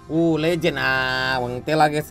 Legend bang tela guys.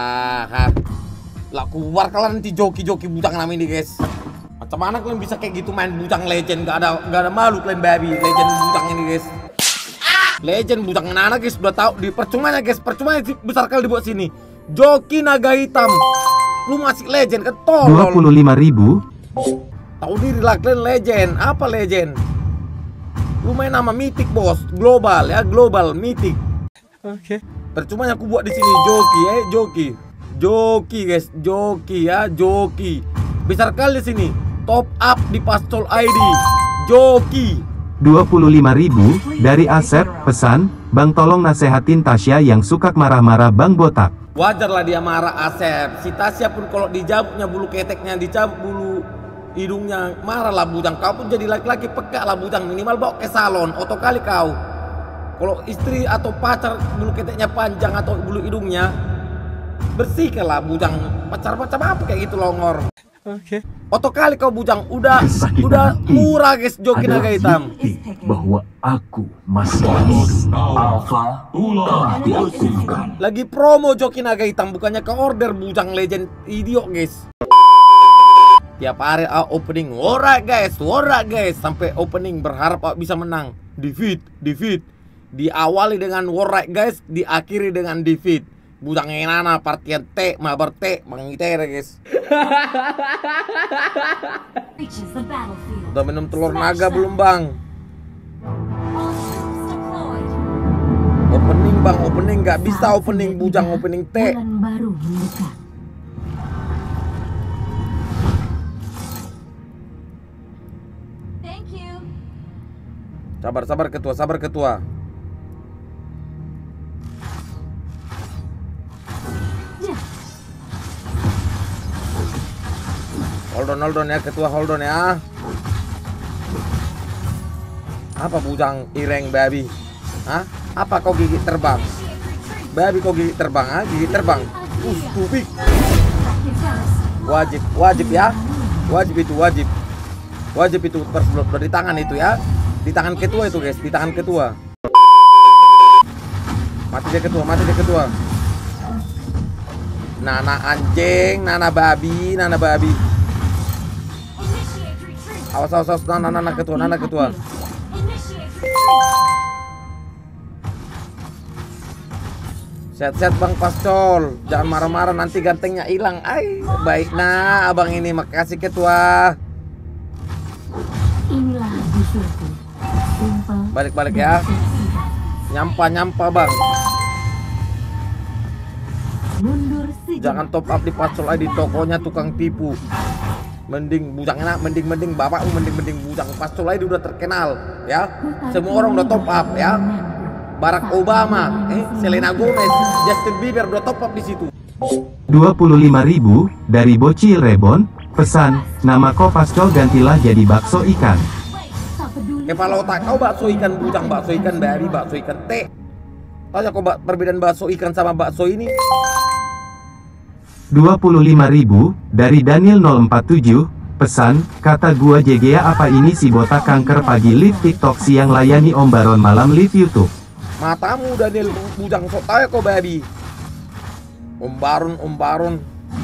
Lah keluar kalian nanti joki-joki bujang nama ini guys. Macam mana kalian bisa kayak gitu main bujang legend? Gak ada malu kalian babi. Legend bujang ini guys. Legend bujang nana guys, udah tahu di percumanya guys. Percumanya besar kali dibuat sini. Joki naga hitam. Lu masih legend kan tolol. 25.000. Tahu diri lah kalian legend. Apa legend? Lu main nama mythic bos, global ya, global mythic. Oke. Percumanya aku buat di sini joki joki. Joki guys, joki ya, joki. Besar kali di sini. Top up di Pastol ID. Joki. 25.000 dari Asep. Pesan, Bang tolong nasehatin Tasya yang suka marah-marah Bang botak. Wajar lah dia marah Asep. Si Tasya pun kalau dijabuknya bulu keteknya, dicabuk bulu hidungnya, marah lah bujang. Kau pun jadi laki-laki peka lah bujang. Minimal bawa ke salon, oto kali kau. Kalau istri atau pacar bulu keteknya panjang atau bulu hidungnya, bersihkan lah bujang. Pacar-pacar apa kayak gitu longor. Oke. Oto kali kau bujang. Udah murah guys joki naga hitam. Bahwa aku masih hidup. Alpha telah diaktifkan. Lagi promo joki naga hitam, bukannya ke order bujang legend idiot guys. Tiap hari opening, alright guys, sampai opening berharap bisa menang. Defeat. Diawali dengan alright guys, diakhiri dengan defeat. Bujang enana partian T, mabar T, mangitere guys. Udah minum telur naga belum bang? Opening bang, opening nggak bisa opening bujang opening T. Sabar ketua. Hold on ya ketua, hold on ya. Apa bujang ireng babi? Apa kau gigit terbang? Babi kau gigit terbang, gigit terbang. Stupid. Wajib ya. Wajib itu first blood di tangan itu ya. Di tangan ketua itu guys, di tangan ketua. Mati dia ketua. Nana anjing, nana babi. Awas nana ketua. Set bang Pastol, jangan marah-marah nanti gantengnya hilang. Baik nah abang ini, makasih ketua. Inilah busurku. Balik ya. Nyampa bang. Jangan top up di Pastol ID, tokonya tukang tipu. Mending bujang enak, mending bapakmu mending bujang. Pastol ID udah terkenal ya. Semua orang udah top up ya. Barack Obama, Selena Gomez, Justin Bieber udah top up di situ. 25.000 dari Bocil Rebon. Pesan, nama kau Pastol gantilah jadi bakso ikan. Kepala otak kau bakso ikan bujang, bakso ikan babi, bakso ikan T. Tanya kau perbedaan bakso ikan sama bakso ini. 25.000 dari Daniel 047. Pesan, kata gua JGA apa ini si botak kanker pagi live TikTok siang layani Om Baron malam live YouTube. Matamu Daniel bujang, sok tahu ya kau babi. Om Baron.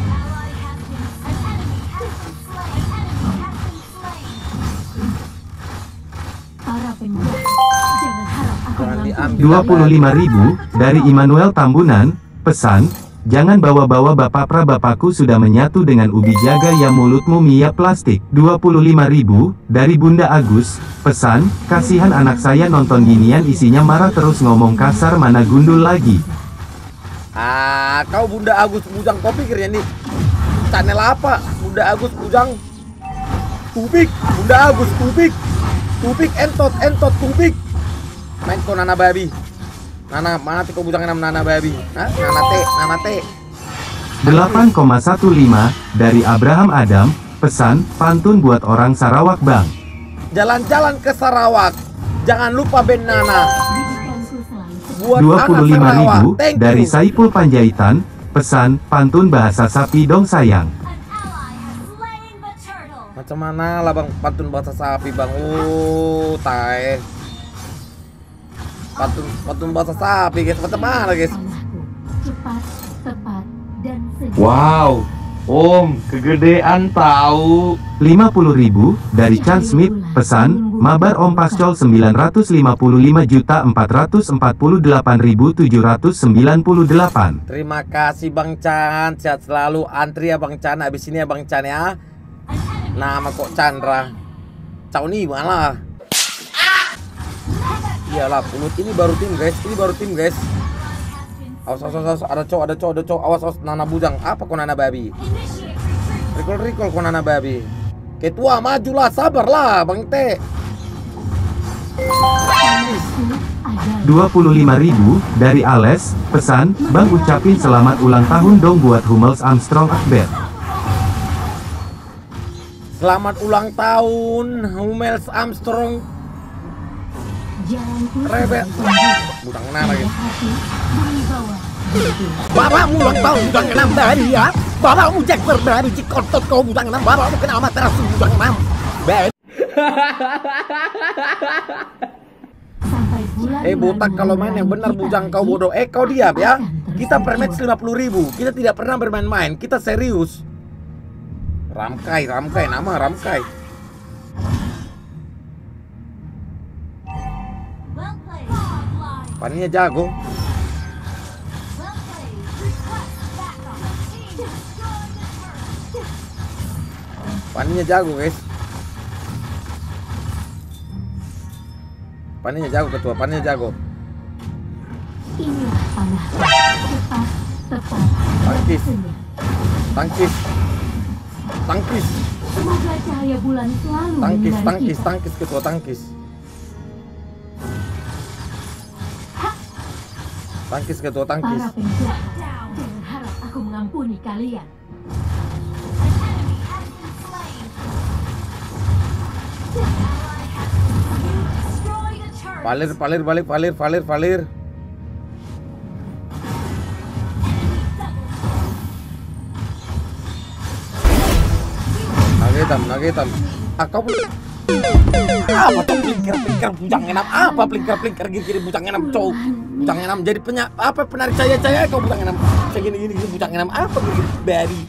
Jangan diambil. 25.000 dari Immanuel Tambunan. Pesan, jangan bawa-bawa bapak prabapakku sudah menyatu dengan ubi jaga ya mulutmu minyak plastik. 25.000 dari Bunda Agus. Pesan, kasihan anak saya nonton ginian isinya marah terus ngomong kasar mana gundul lagi. Kau Bunda Agus bujang, kau pikirnya nih channel apa? Bunda Agus bujang tupik, Bunda Agus tupik entot tupik. Main kau nana babi. Nana mati kau bujang nana babi. Nana T. 8,15 dari Abraham Adam. Pesan, pantun buat orang Sarawak bang. Jalan-jalan ke Sarawak, jangan lupa band Nana. Buat 25.000 dari Saipul Panjaitan. Pesan, pantun bahasa sapi dong sayang. Macam mana lah bang pantun bahasa sapi bang? Patung basah sapi guys, macam mana guys? Cepat, tepat, dan sejuk. Wow, Om, kegedean tahu. 50.000 dari Chan Smith, pesan, mabar Om Pascol 955.448.798. Terima kasih Bang Chan, sehat selalu. Antri ya Bang Chan, habis ini ya Bang Chan ya. Nama kok Chandra. Cau nih malah. Iyalah, Punut ini baru tim guys, Awas, ada cowok, awas, Nana Bujang. Apa kok Nana Babi? Recall kok Nana Babi. Ketua majulah, sabarlah Bang T. 25.000 dari Ales, pesan, Bang ucapin selamat ulang tahun dong buat Hummels Armstrong Akbar. Selamat ulang tahun Hummels Armstrong. Rebet. Butang Nana gitu. Bapakmu ulang tahun bujang 6 dari ya. Bapakmu Jackper dari Cikotot kau bujang 6. Bapakmu kena matras bujang 6. Botak kalau main yang benar bujang kau bodoh. Kau diam ya. Kita per match 50.000. Kita tidak pernah bermain-main. Kita serius. Ramkai, nama Ramkai. Paninya jago. Paninya jago guys. Paninya jago ketua, paninya jago. Inilah panah. Cepat, tepat, Tangkis. Semoga cahaya bulan selalu menyinari kita. Tangkis ketua, tangkis. Tangkis ketua, tangkis. Para penjahat, jangan harap aku mengampuni kalian. Valir. Nagetam. Kau apa tuh plinker bujang enam? Apa plinker gini bujang enam cowok? Bujang enam jadi penarik cahaya kau bujang enam. Kayak gini bujang enam apa begitu bari?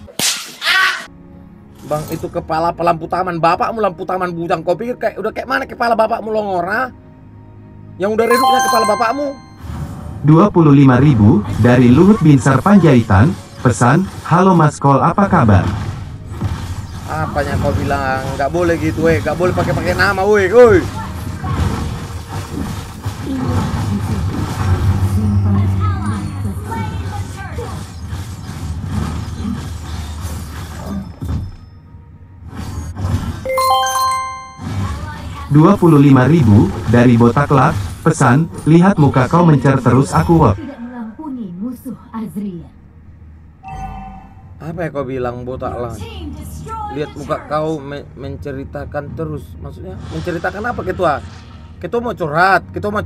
Bang itu kepala pelampu taman, bapakmu lampu taman bujang. Kau pikir udah kayak mana kepala bapakmu longora? Yang udah reduknya kepala bapakmu. 25.000 dari Luhut Binsar Panjaitan, pesan, halo Mas Kol apa kabar? Apanya kau bilang? Nggak boleh gitu nggak boleh pakai nama woi. $25.000 dari Botak Lab, pesan, lihat muka kau mencer terus aku wop. Tidak mengampuni musuh Azria. Apa ya kau bilang botak lah? Lihat muka kau menceritakan terus. Maksudnya menceritakan apa ketua? Ketua mau curhat.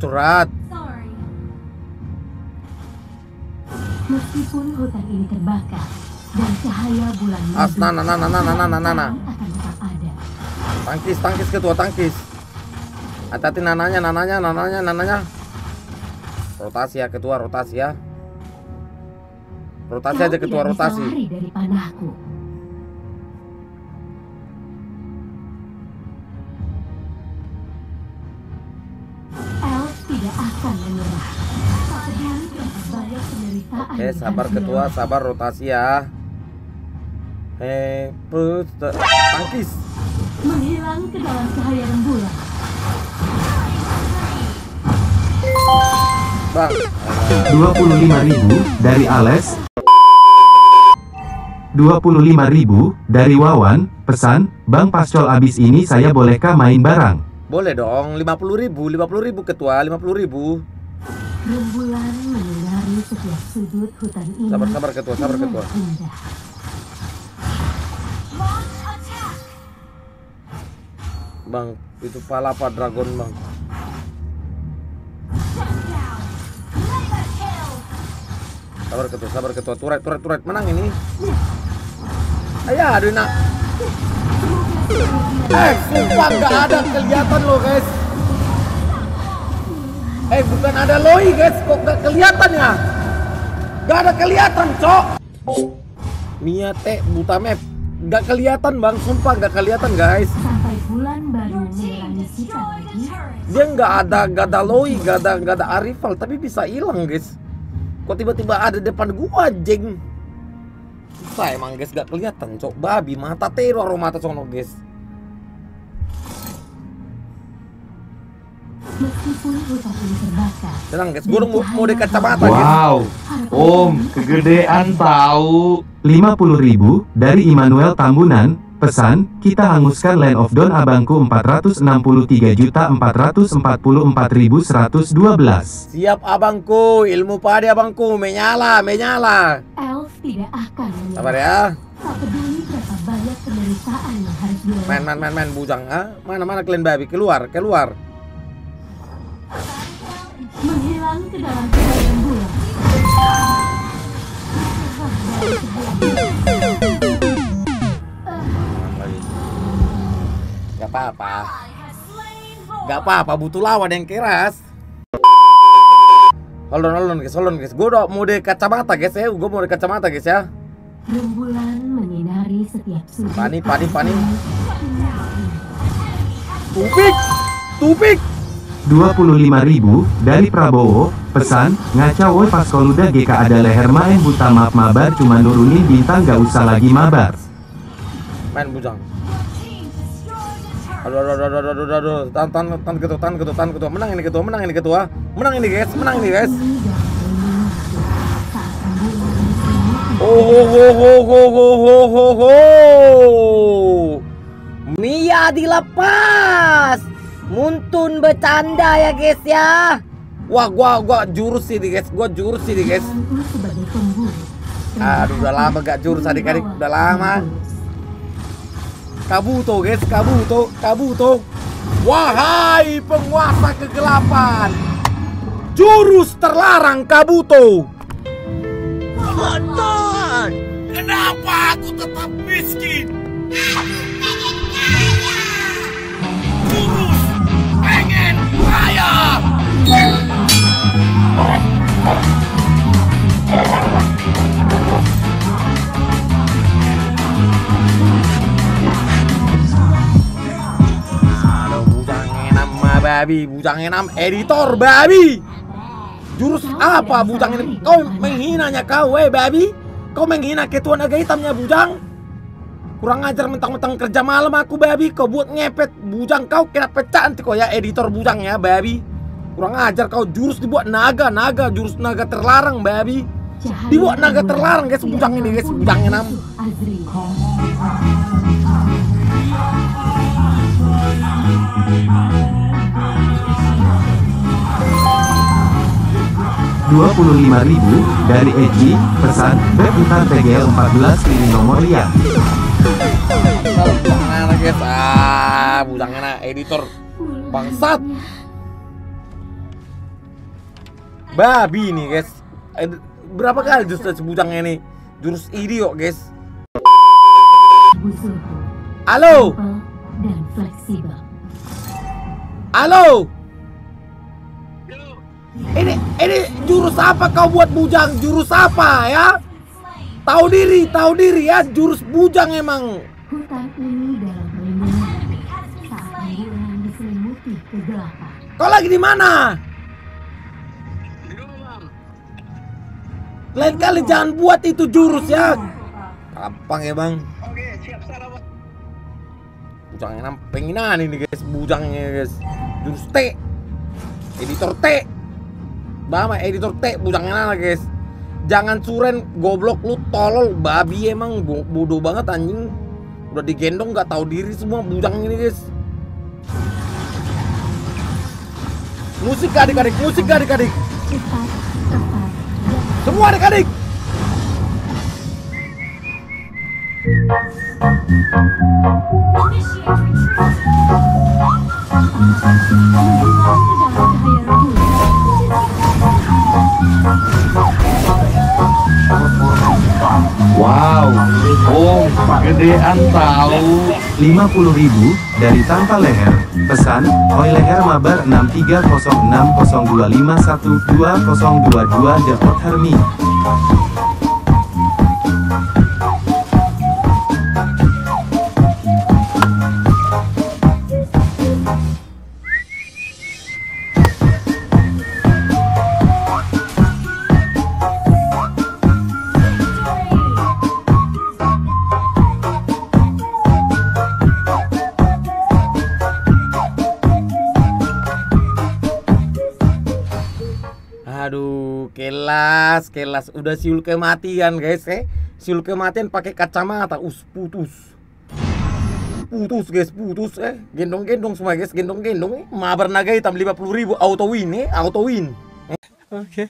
Meskipun hutan ini terbakar dan cahaya bulan Nana. akan tetap ada. Tangkis ketua, tangkis. Hati-hati nananya. Rotasi ya ketua, rotasi ya. Rotasi aja ketua, rotasi. Kau tidak bisa lari dari panahku. Elf tidak akan menyerah. Tak peduli berapa banyak penderitaan. Oke, yang sabar harus ketua, dilewati. sabar rotasi ya. Tangkis. Menghilang ke dalam cahaya rembulan. Bang. 25.000 dari Ales. 25.000 dari Wawan, pesan, Bang Pascol abis ini saya bolehkah main barang? Boleh dong, 50.000 ketua, 50.000. Rembulan menyinari setiap sudut hutan ini. Sabar ketua, sabar dengan ketua. indah. Bang, itu palapa dragon bang. Sabar ketua, turet, menang ini. Ayah, aduh nak. Sumpah nggak ada kelihatan loh guys. Bukan ada Loi guys, kok gak kelihatan ya? Gak ada kelihatan, cok. Mia T buta map. Gak kelihatan bang, sumpah gak kelihatan guys. Sampai bulan baru menerangi kita lagi. Dia gak ada Loi, gak ada Arifal, tapi bisa hilang guys. Kok tiba-tiba ada depan gua, jeng. Susah emang guys, gak kelihatan, cok. Babi mata teror mata sono guys. Meskipun hutan ini terbakar, Tenang guys, gua mau di kacamata guys. Wow, Om, kegedean tahu. 50.000 dari Immanuel Tambunan. Pesan, kita hanguskan Land of Dawn abangku 463.444.112. Siap abangku, ilmu padi abangku, menyala. elf tidak akan menyerah. Sabar ya. Tak peduli berapa banyak penderitaan yang harus dilewati. Man, bujang. Mana kalian babi? Keluar. Menghilang ke dalam kebayang bulan. Gak apa-apa, butuh lawan yang keras. Hold on guys. Gue udah mau di kacamata guys ya. Rembulan menyinari setiap sudut. Pani. Tupik. 25.000 dari Prabowo. Pesan, ngaca woi pas koluda GK ada leher main buta maaf mabar cuma nurunin bintang gak usah lagi mabar. Main bujang. Aduh. Tahan ketua. Menang ini ketua. Menang ini guys. Mia dilepas. Muntun bercanda ya guys ya. Wah, gua jurus ini guys. Sebagai pemburu. Aduh, udah lama gak jurus adik-adik. Udah lama. Kabuto guys, Kabuto. Wahai penguasa kegelapan, jurus terlarang Kabuto. Nonton. Kenapa aku tetap miskin? Jurus pengen kaya. Bujang enam editor babi. Jurus apa bujang ini? Kau menghinanya kau babi. Kau menghina ketua naga hitamnya bujang. Kurang ajar mentang-mentang kerja malam aku babi. Kau buat ngepet bujang, kau kena pecah nanti kau ya editor bujang ya babi. Kurang ajar kau, jurus dibuat naga, jurus naga terlarang babi. Dibuat naga terlarang guys bujang ini guys, bujang enam. 25.000 dari Eji. Pesan, beb entar TGL 14 pilih nomor ya. Mana guys, bujangnya editor bangsat. Babi nih guys. Berapa kali jurus bujangnya nih? Jurus idiot guys. Halo. Dan fleksibel. Halo. Ini jurus apa kau buat bujang? Jurus apa ya? Tahu diri ya, jurus bujang emang. Hutan ini dalam perlindungan saat rembulan diselimuti kegelapan. Kau lagi di mana? Lain kali jangan buat itu jurus ya. Gampang ya bang. Oke, siap sana bang. Bujang enam penginan ini guys, bujangnya guys. Jurus T. Editor T. Bama editor T bujang enam guys. Jangan suren goblok lu tolol babi emang bodoh banget anjing. Udah digendong nggak tahu diri semua bujang ini guys. Musik adik-adik. Semua adik-adik. Wow, Om, kegedean tahu. 50.000 dari tanpa leher. Pesan, oi leher mabar 630602512022 Depot Hermi. Aduh, kelas udah siul kematian guys, siul kematian pakai kacamata, putus guys, gendong semua guys, gendong, mabar naga hitam 50.000 auto win. Oke.